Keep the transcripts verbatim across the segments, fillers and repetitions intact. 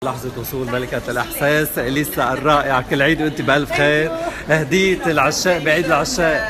لحظة وصول ملكة الإحساس إليسا الرائعة، كل عيد وأنت بألف خير. هدية العشاق بعيد العشاق.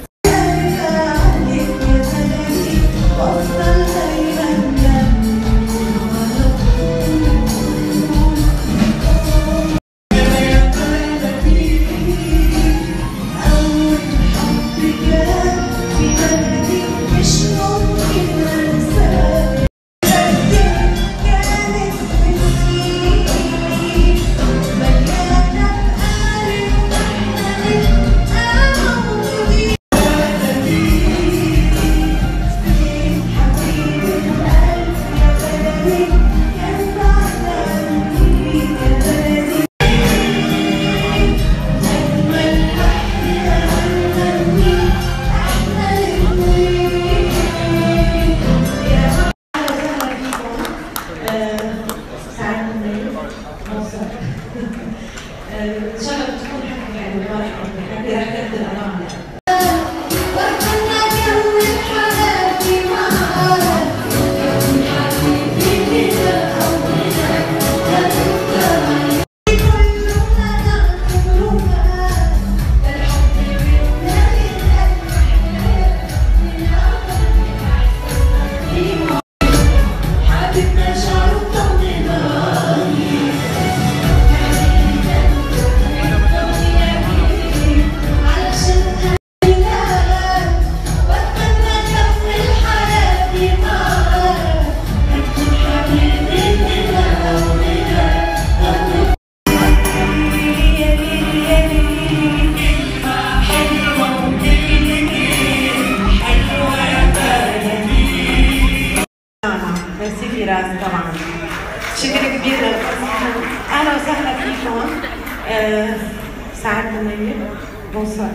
طبعا شكر كبير للقسم. اهلا وسهلا فيكم. أه سعد منيب بونسوار.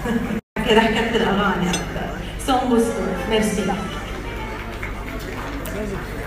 رح كتر الاغاني اكثر. سون بوستو ميرسي.